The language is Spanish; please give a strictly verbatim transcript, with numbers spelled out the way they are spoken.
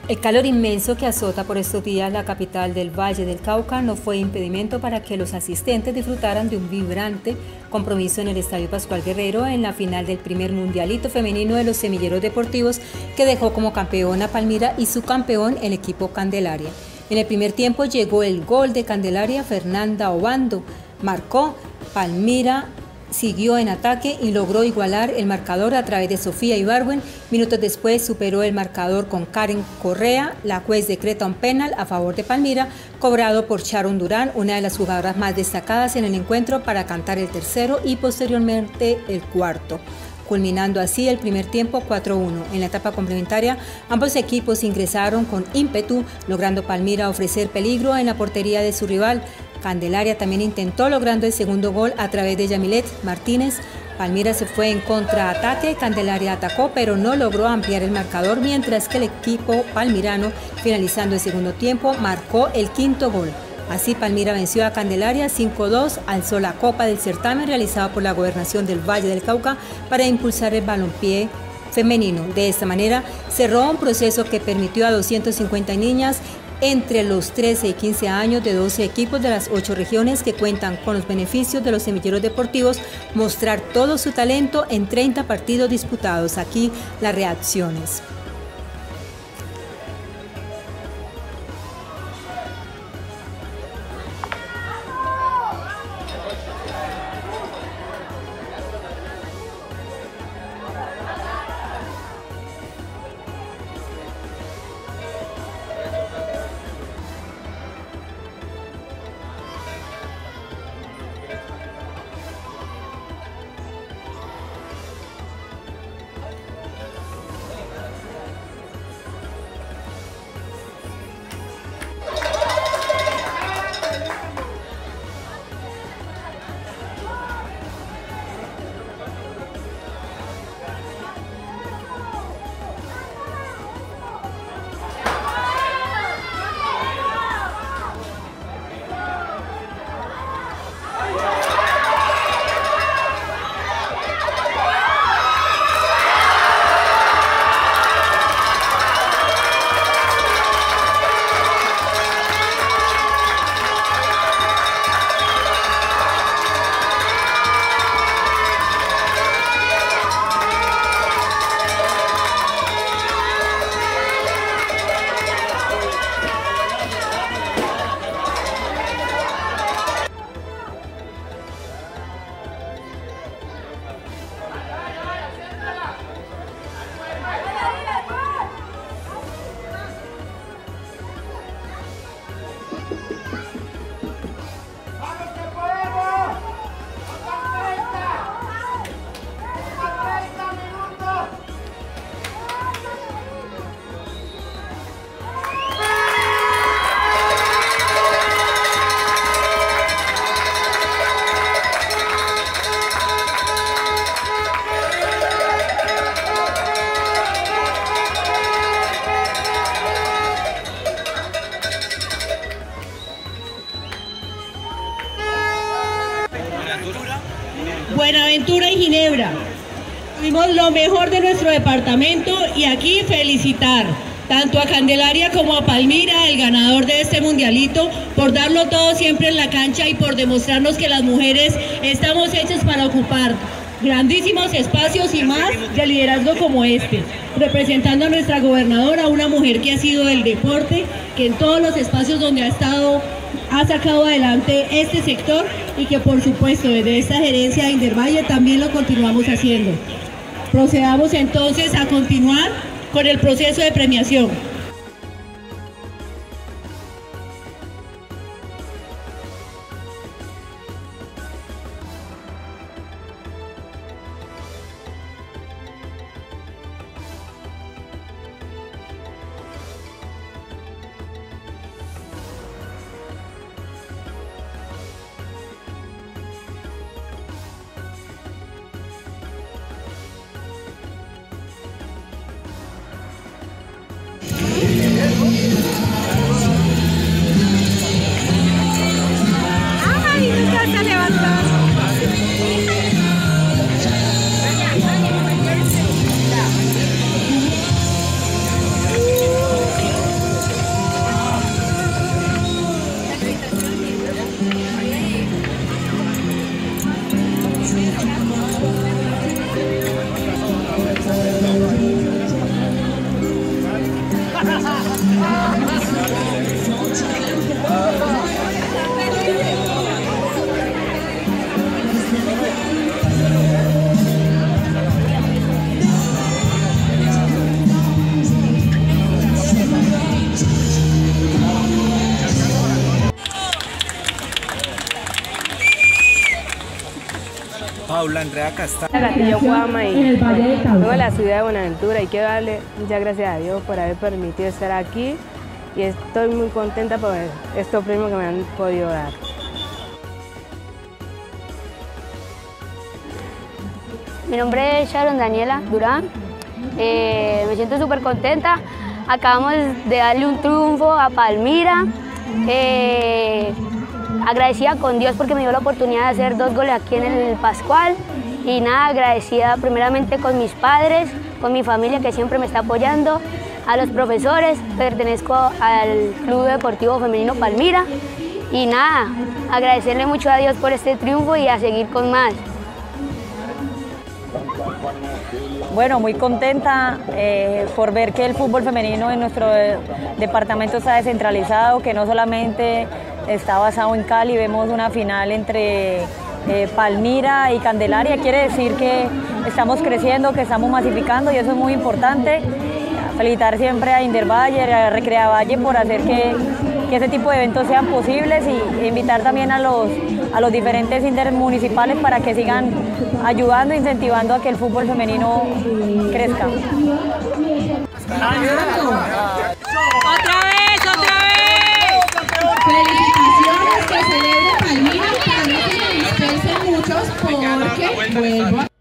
El calor inmenso que azota por estos días la capital del Valle del Cauca no fue impedimento para que los asistentes disfrutaran de un vibrante compromiso en el Estadio Pascual Guerrero en la final del primer mundialito femenino de los semilleros deportivos que dejó como campeón a Palmira y su campeón el equipo Candelaria. En el primer tiempo llegó el gol de Candelaria, Fernanda Obando marcó, Palmira siguió en ataque y logró igualar el marcador a través de Sofía Ibarwen. Minutos después superó el marcador con Karen Correa. La juez decreta un penal a favor de Palmira, cobrado por Sharon Durán, una de las jugadoras más destacadas en el encuentro, para cantar el tercero y posteriormente el cuarto, culminando así el primer tiempo cuatro a uno. En la etapa complementaria, ambos equipos ingresaron con ímpetu, logrando Palmira ofrecer peligro en la portería de su rival. Candelaria también intentó, logrando el segundo gol a través de Yamilet Martínez. Palmira se fue en contraataque, Candelaria atacó, pero no logró ampliar el marcador, mientras que el equipo palmirano, finalizando el segundo tiempo, marcó el quinto gol. Así Palmira venció a Candelaria cinco a dos, alzó la copa del certamen realizado por la Gobernación del Valle del Cauca para impulsar el balompié femenino. De esta manera cerró un proceso que permitió a doscientas cincuenta niñas entre los trece y quince años de doce equipos de las ocho regiones que cuentan con los beneficios de los semilleros deportivos mostrar todo su talento en treinta partidos disputados. Aquí las reacciones. Buenaventura y Ginebra. Tuvimos lo mejor de nuestro departamento y aquí felicitar tanto a Candelaria como a Palmira, el ganador de este mundialito, por darlo todo siempre en la cancha y por demostrarnos que las mujeres estamos hechas para ocupar grandísimos espacios y más de liderazgo como este, representando a nuestra gobernadora, una mujer que ha sido del deporte, que en todos los espacios donde ha estado ha sacado adelante este sector y que por supuesto desde esta gerencia de Indervalle también lo continuamos haciendo. Procedamos entonces a continuar con el proceso de premiación. Paula Andrea Castaño. Castillo Cuama y vengo de la ciudad de Buenaventura y quiero darle muchas gracias a Dios por haber permitido estar aquí y estoy muy contenta por estos premios que me han podido dar. Mi nombre es Sharon Daniela Durán, eh, me siento súper contenta, acabamos de darle un triunfo a Palmira, eh, agradecida con Dios porque me dio la oportunidad de hacer dos goles aquí en el Pascual y nada, agradecida primeramente con mis padres, con mi familia que siempre me está apoyando, a los profesores, pertenezco al Club Deportivo Femenino Palmira y nada, agradecerle mucho a Dios por este triunfo y a seguir con más. Bueno, muy contenta eh, por ver que el fútbol femenino en nuestro eh, departamento está descentralizado, que no solamente está basado en Cali, vemos una final entre eh, Palmira y Candelaria, quiere decir que estamos creciendo, que estamos masificando y eso es muy importante. Felicitar siempre a Indervalle, a Recrea Valle por hacer que, que ese tipo de eventos sean posibles y invitar también a los, a los diferentes intermunicipales para que sigan ayudando e incentivando a que el fútbol femenino crezca. ¡Otra vez, otra vez! Felicitaciones, que celebre Palmira, para no que me dispersen muchos porque vuelvo a...